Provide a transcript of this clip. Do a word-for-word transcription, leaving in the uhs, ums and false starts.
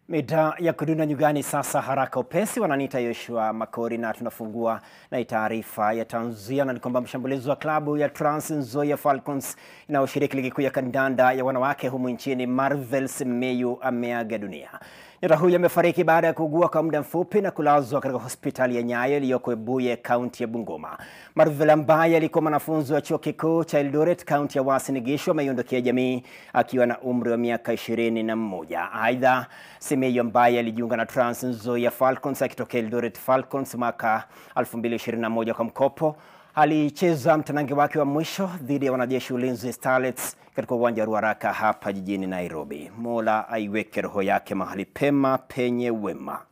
Mida ya kuduna nyugani sasa haraka upesi. Wananiita Yoshua Makori na tunafungua na taarifa ya tanzia, na ni kwamba mshambulizi wa klabu ya Trans Nzoia Falcons inayoshiriki ligi kuu ya kandanda ya wanawake humu nchini Marvel Semeyu ameaga dunia. Nyota huyu amefariki baada ya kuugua kwa muda mfupi na kulazwa katika hospitali ya Nyayo iliyoko Ebuye, kaunti ya Bungoma. Marvel ambaye alikuwa mwanafunzi wa chuo kikuu cha Eldoret, kaunti ya Uasin Gishu, ameondokea jamii akiwa na umri wa miaka ishirini na mmoja. Aidha, Semeyu ambaye alijiunga na Trans Nzoia Falcons akitokea Eldoret Falcons mwaka elfu mbili ishirini na moja kwa mkopo, alicheza mtanange wake wa mwisho dhidi ya wanajeshi Ulinzi Starlets katika uwanja wa Ruaraka hapa jijini Nairobi. Mola aiweke roho yake mahali pema penye wema.